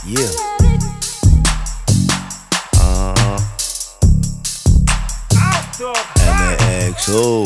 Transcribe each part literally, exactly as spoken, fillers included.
Yeah. Uh-huh. M A X O.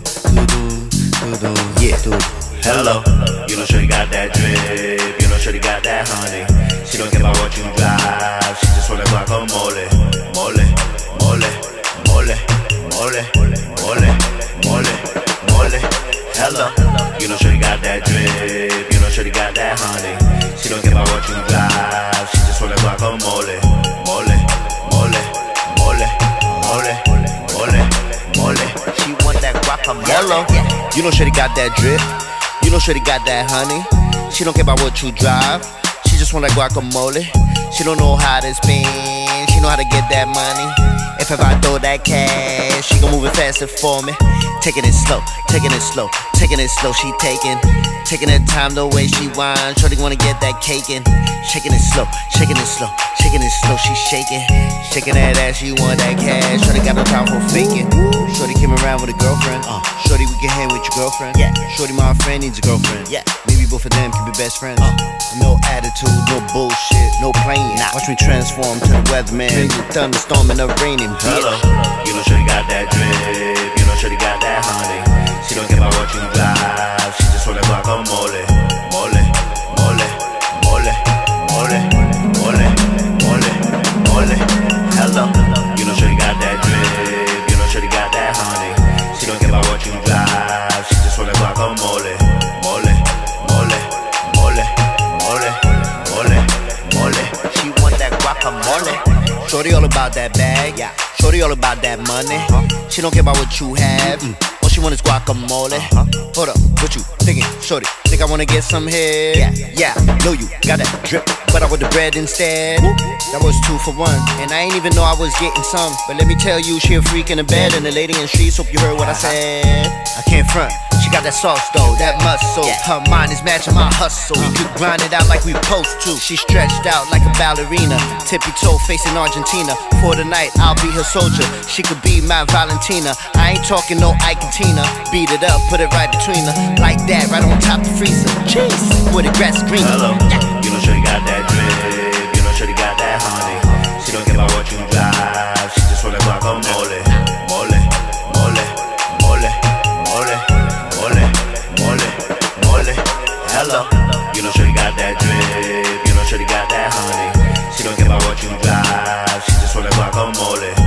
Yeah. Hello. You know shorty got that drip. You know shorty got that honey. She don't care about what you drive. She just wanna guacamole. Mole, mole, mole, mole, mole, mole, mole. Hello. You know shorty got that drip. You know shorty got that honey. She don't care about what you drive. She just wanna guacamole. Mole, mole, mole, mole, mole, mole. She want that guacamole. Hello. You know shorty got that drip. You know shorty got that honey. She don't care about what you drive. She just want that guacamole. She don't know how to spend. She know how to get that money. If ever I throw that cash, she gon' move it faster for me. Taking it slow, taking it slow, taking it slow. She taking, taking her time the way she whine. Shorty wanna get that caking. Shaking it slow, shaking it slow, shaking it slow. She shaking, shaking that ass. She want that cash. Shorty got no time for faking. Shorty came around with a girlfriend. Uh, Shorty, we can hang with your girlfriend. Yeah. Shorty, my friend needs a girlfriend. Yeah. Maybe both of them can be best friends. Uh, no attitude, no bullshit, no playing. Nah. Watch me transform to the weatherman. The thunderstorm and the raining. Hello. You know shorty got that drip. You know shorty got that honey. She don't care about what you drive. She just wanna guacamole. Mole, mole, mole, mole, mole, mole, mole. Hello. You know shorty got that drip. You know shorty got that honey. She don't care about what you drive. She just wanna guacamole. Mole, mole, mole, mole, mole, mole. She want that guacamole. Shorty all about that bag. Yeah. Shorty all about that money. Uh-huh. She don't care about what you have. Mm. All she want is guacamole. Uh-huh. Hold up, what you thinking, shorty? Think I wanna get some head? Yeah, yeah, know you got that drip, but I want the bread instead. Woo. That was two for one, and I ain't even know I was getting some. But let me tell you, she a freak in the bed, and the lady in the streets. Hope you heard what I said. I can't front. She got that sauce though, that muscle. Yeah. Her mind is matching my hustle. We could grind it out like we supposed to. She stretched out like a ballerina, tippy toe facing Argentina. For the night, I'll be her soldier. She could be my Valentina. I ain't talking no Ike and Tina. Beat it up, put it right between her, like that, right on top the freezer. Jeez, where the grass is green. Hello. Yeah. You know shorty got that drip. You know shorty got that honey. She don't care about what you drive. She just wanna guacamole. Mole, mole, mole, mole, mole, mole, mole. Hello. You know shorty got that drip. You know shorty got that honey. She don't care about what you drive. She just wanna guacamole.